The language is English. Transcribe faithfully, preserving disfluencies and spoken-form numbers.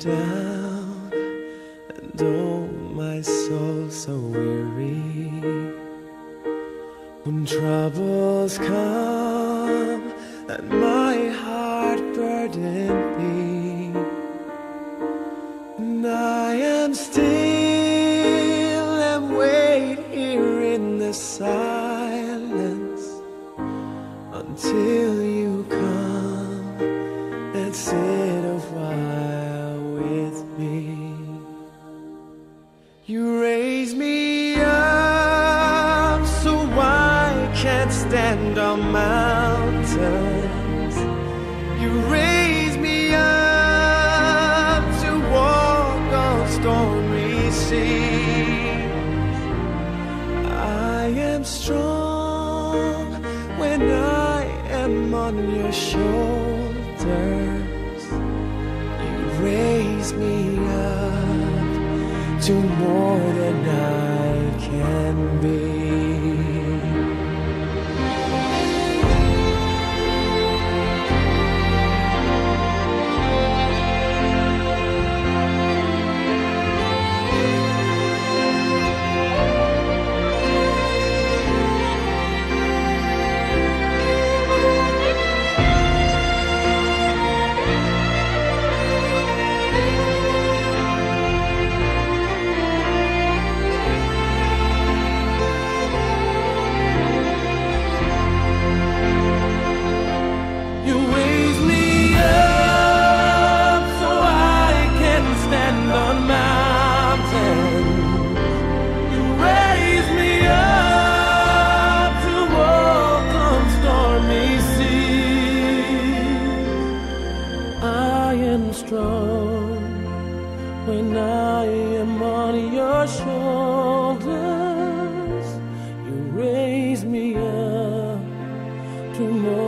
down, and oh, my soul so weary. When troubles come and my heart burden be, and I am still and wait here in the silence until you come and sit a while with me. You raise me up so I can't stand on mountains. You raise me up to walk on stormy seas. I am strong when I am on your shoulders. You raise me up to more than I can be. Strong when I am on your shoulders. You raise me up to more